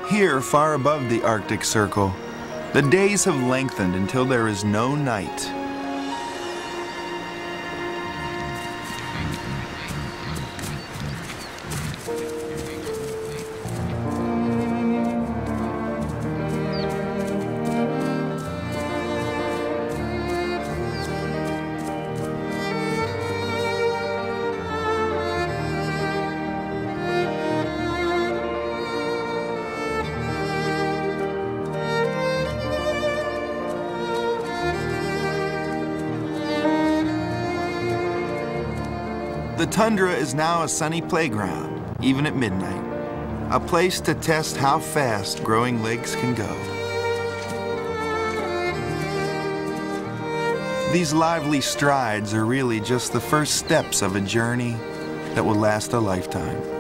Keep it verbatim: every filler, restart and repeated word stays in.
Here, far above the Arctic Circle, the days have lengthened until there is no night. The tundra is now a sunny playground, even at midnight, a place to test how fast growing legs can go. These lively strides are really just the first steps of a journey that will last a lifetime.